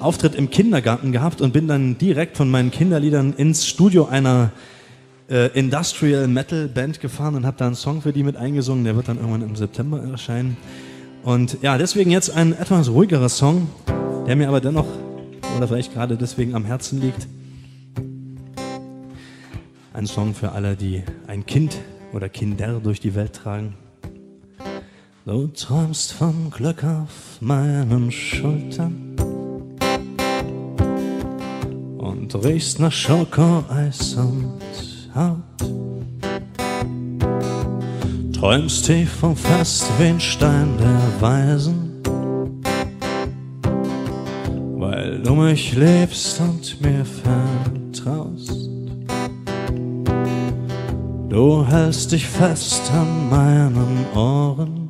Auftritt im Kindergarten gehabt und bin dann direkt von meinen Kinderliedern ins Studio einer Industrial Metal Band gefahren und habe da einen Song für die mit eingesungen. Der wird dann irgendwann im September erscheinen. Und ja, deswegen jetzt ein etwas ruhigerer Song, der mir aber dennoch, oder vielleicht gerade deswegen am Herzen liegt. Ein Song für alle, die ein Kind oder Kinder durch die Welt tragen. Du träumst vom Glück auf meinen Schultern und riechst nach Schokoeis und Haut. Träumst tief und fest wie ein Stein der Weisen, weil du mich liebst und mir vertraust. Du hältst dich fest an meinen Ohren.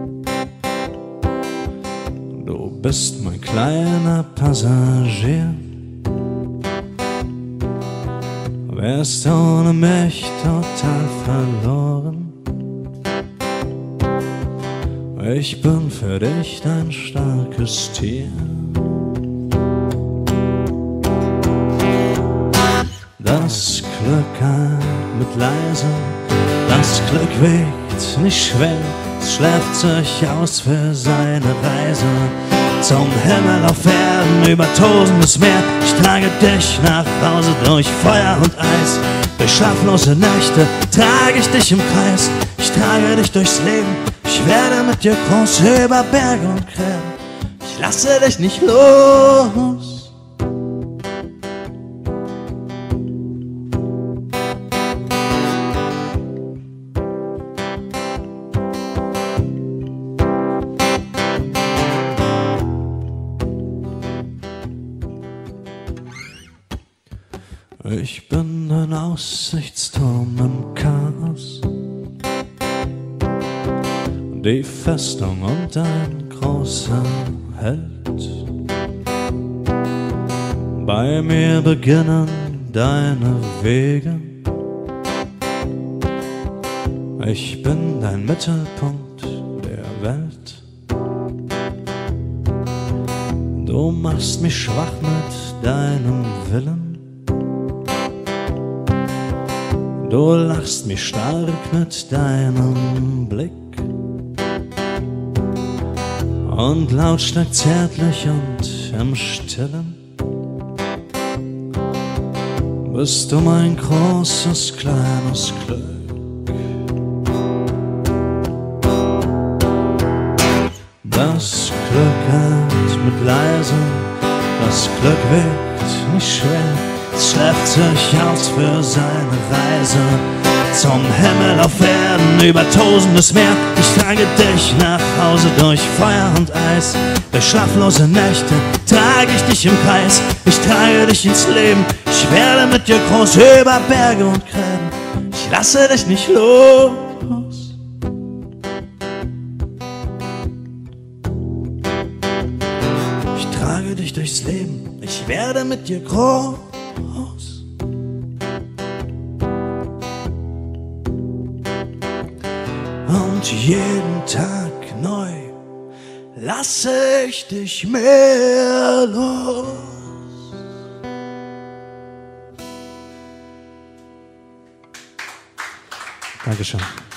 Du bist mein kleiner Passagier. Wärst ohne mich total verloren. Ich bin für dich dein starkes Tier. Das Glück eilt mit leise, das Glück wiegt nicht schwer, es schläft sich aus für seine Reise. Zum Himmel auf Erden über tausendes Meer, ich trage dich nach Hause durch Feuer und Eis. Durch schlaflose Nächte trage ich dich im Kreis, ich trage dich durchs Leben, ich werde mit dir groß über Berge und Gräben. Ich lasse dich nicht los. Ich bin ein Aussichtsturm im Chaos, die Festung und ein großer Held. Bei mir beginnen deine Wege, ich bin dein Mittelpunkt der Welt. Du machst mich schwach mit deinem Willen, du lachst mich stark mit deinem Blick und lautstark zärtlich und im Stillen bist du mein großes, kleines Glück. Das Glück eilt mit leise, das Glück wiegt nicht schwer, es schläft sich aus für seine Reise. Zum Himmel auf Erden über tausendes Meer, ich trage dich nach Hause durch Feuer und Eis. Durch schlaflose Nächte trage ich dich im Kreis, ich trage dich ins Leben, ich werde mit dir groß über Berge und Gräben. Ich lasse dich nicht los. Ich trage dich durchs Leben, ich werde mit dir groß. Und jeden Tag neu lasse ich dich mehr los. Dankeschön.